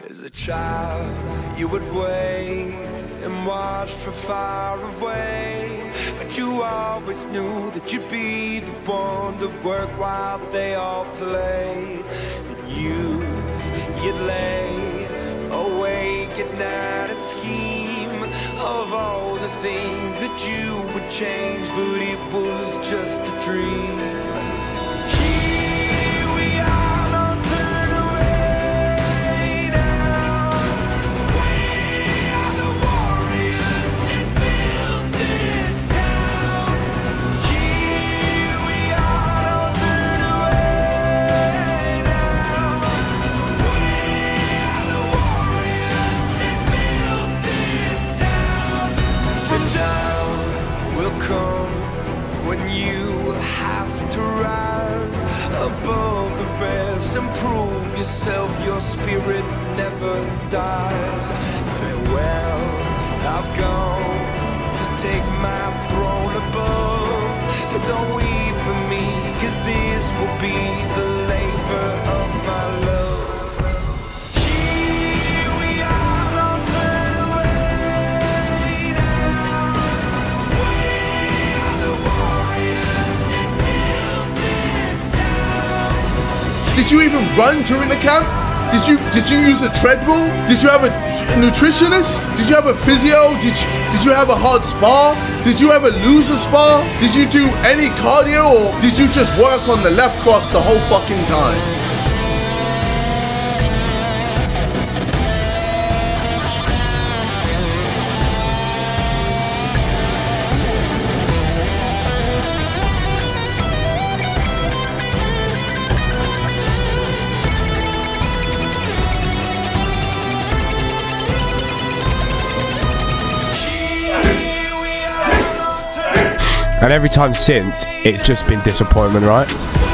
As a child, you would wait and watch from far away, but you always knew that you'd be the one to work while they all play. In youth, you'd lay awake at night and scheme of all the things that you would change, but it was just a dream. When you have to rise above the rest and prove yourself, your spirit never dies. Farewell, I've gone to take my throne above, but don't weep for me, 'cause this will be the labor of my love. Did you even run during the camp? Did you use a treadmill? Did you have a nutritionist? Did you have a physio? Did you have a hard spar? Did you ever lose a spar? Did you do any cardio, or did you just work on the left cross the whole fucking time? And every time since, it's just been disappointment, right?